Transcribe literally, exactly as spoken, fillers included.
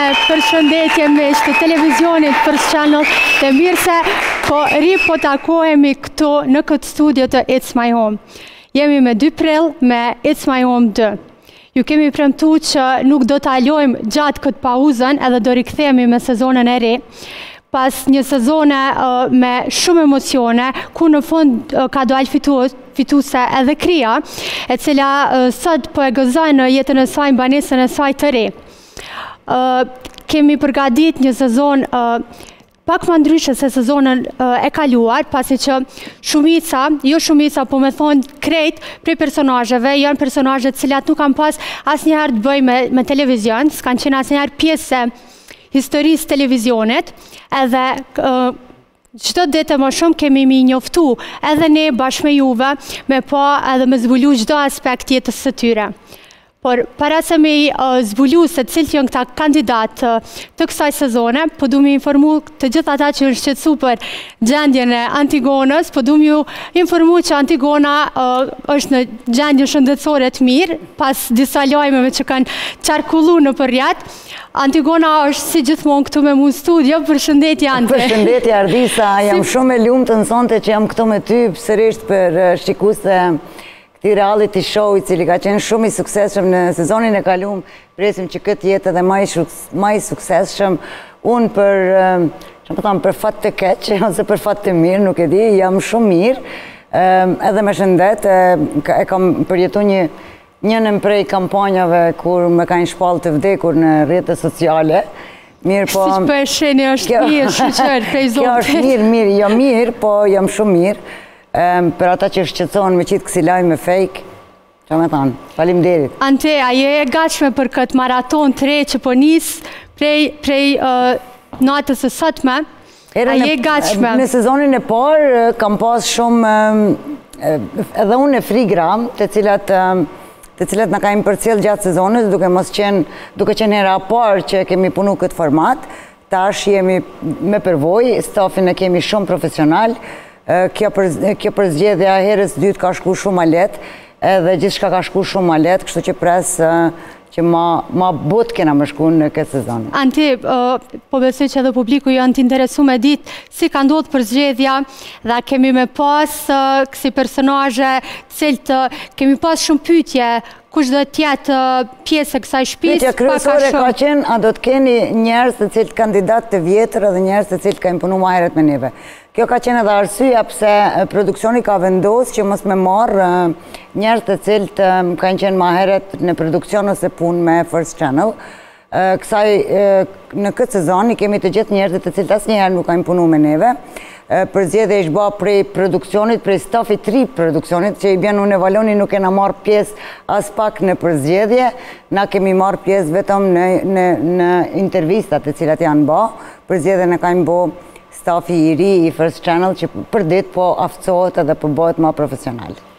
përshëndetje me të televizionit First Channel, dhe mirë se po ri po takohemi këtu në këtë studio të It's My Home. Jemi me dy prill me It's My Home dy. Ju kemi premtu që nuk do të alojmë gjatë këtë pauzën edhe do rikthehemi me sezonën e ri. Pas një sezone uh, me shumë emocione, ku në fund uh, ka dalë fitues, fituese edhe Kria, e cila uh, sot po e gëzon në jetën e saj, banesën e saj të re. Uh, kemi përgatit një sezon uh, pak më ndryshe se sezonën uh, e kaluar, pasi që shumica, jo shumica, po me thonë krejt prej personazheve, janë personazhe të cilat nuk kanë pas asnjëherë të bëjë me, me televizion, s'kanë qenë asnjëherë pjesë historisë televizionit, edhe uh, çdo ditë më shumë kemi mi njoftu edhe ne bashkë me juve, me pa edhe me zbulu çdo aspekt jetës së tyre. Por para se me uh, zbulu se cilët janë këta kandidat uh, të kësaj sezone, po du mi informu të gjithë ata që është shqetësu për gjendjen e Antigonës, po du mi ju informu që Antigona uh, është në gjendje shëndetësore të mirë, pas disa lajmeve që kanë qarkullu në përjat. Antigona është si gjithmonë këtu me mu në studio, përshëndetje Ante. Përshëndetje Ardisa, jam shumë e lumë të nësonte që jam këtu me ty, sërisht për shikuse këti reality show i cili ka qenë shumë i suksesshëm në sezonin e kaluam, presim që këtë jetë edhe më i suksesshëm. Unë për, që më thamë, për fat të keq, ose për fat të mirë, nuk e di, jam shumë mirë, edhe me shëndet, e kam përjetu një njënën prej kampanjave kur me ka një shpallë të vdekur në rrjetet sociale. Mirë po... Si që për sheni është mirë, shqyqër, prej zotit. Kjo është mirë, mirë, jo mirë, po jam shumë mirë. Për ata që shqetësohen me qitë kësi lajme fake, që me thanë, faleminderit. Ante, a je e gatshme për këtë maraton të re që po nisë prej natës së sotme? A je e gatshme? Në sezonin e parë kam pas shumë, edhe unë e frigram, të cilat të cilat në ka im përcjell gjatë sezonit, duke mos qenë, duke qenë hera parë që kemi punu këtë format, tash jemi me përvoj, stafin e kemi shumë profesional, kjo përzgjedhja herës dytë ka shku shumë ma letë, edhe gjithë shka ka shku shumë ma letë, kështu që presë që ma but kena më shku në këtë sezon. Anti, po besoj që edhe publiku janë të interesu me ditë si ka ndodhë përzgjedhja, dhe kemi me pas kësi personazhe cilët kemi pas shumë pyetje, kush do tjetë pjesë e kësaj shtëpisë. Pyetja kryesore ka qenë, a do të keni njerëz të cilët kandidat të vjetër edhe njerëz të cilët ka impunu ma heret me neve. Kjo ka qenë edhe arsyeja pse produksioni ka vendosur që mos me marrë njerëz të cilët kanë qenë ma heret në produksion ose punë me First Channel. Kësaj, në këtë sezon i kemi të gjithë njerëzit të cilët asnjëherë nuk kanë punu me neve. Përzgjedhja ishte bërë prej produksionit, prej stafit tri produksionit, që i bjen unë e Valoni nuk kena marrë pjesë as pak në përzgjedhje, na kemi marrë pjesë vetëm në intervistat të cilat janë bërë. Përzgjedhjen e kanë bërë stafi i ri i First Channel që për ditë po aftësohet edhe po bëhet më profesional.